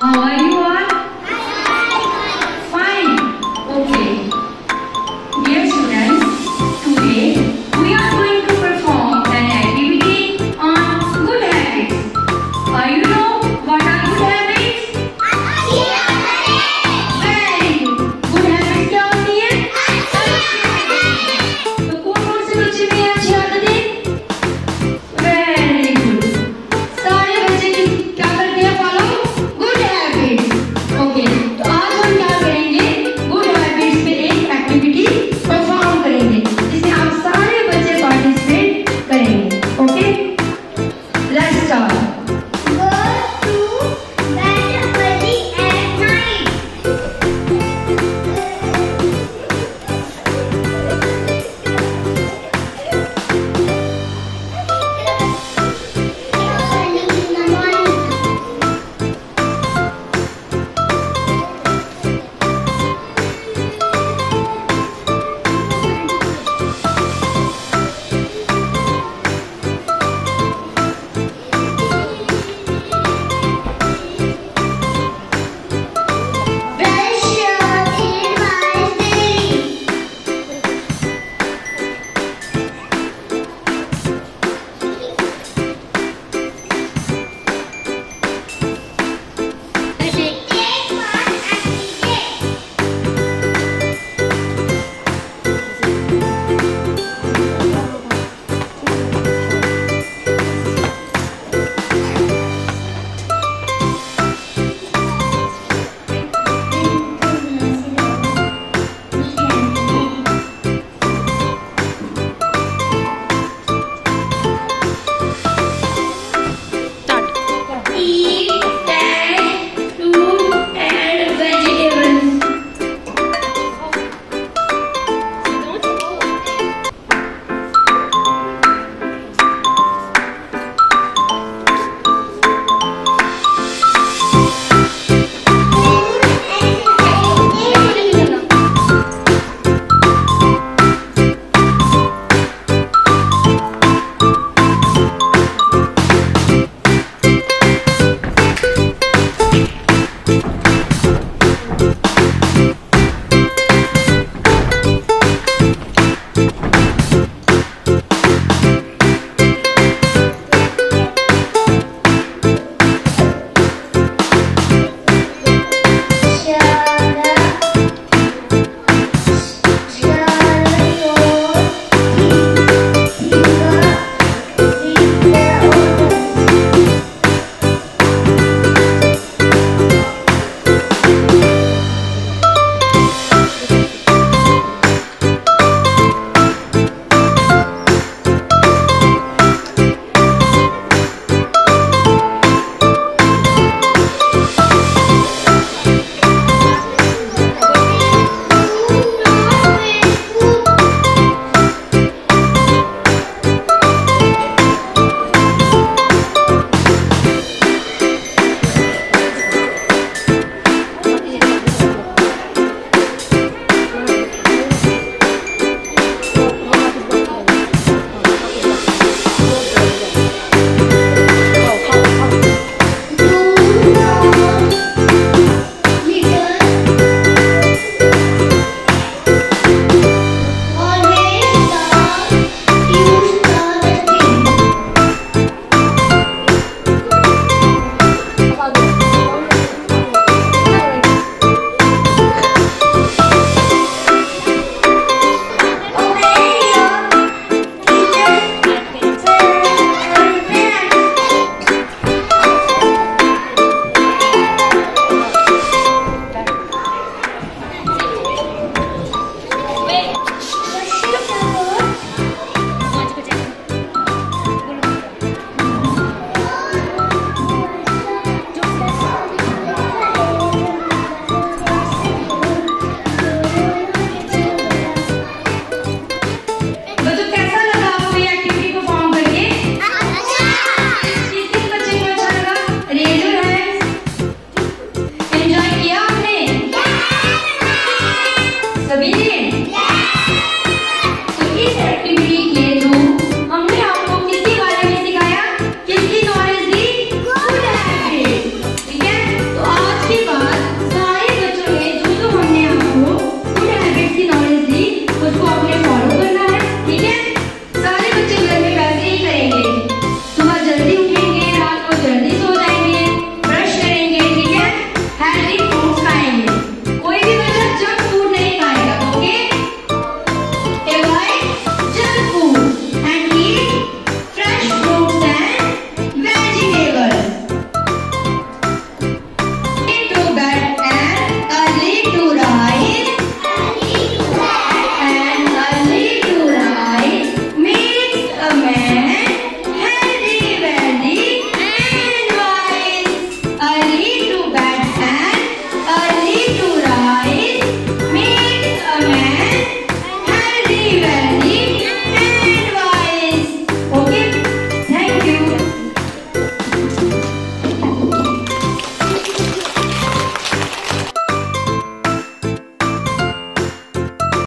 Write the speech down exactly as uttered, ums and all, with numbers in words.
How are you all? Fine. Okay. Dear students, today we are going to perform an activity on good habits. Uh, you know what are good habits? Very good. Good habits क्या होती है? तो कौन कौन से बच्चे में अच्छी आदतें? Very good. सारे बच्चे क्या करते हैं फॉलो? Good habits. ओके, तो आज हम क्या करेंगे? गुड हैबिट्स पे एक एक्टिविटी परफॉर्म करेंगे जिसमें आप सारे बच्चे पार्टिसिपेट करेंगे. Okay, let's start.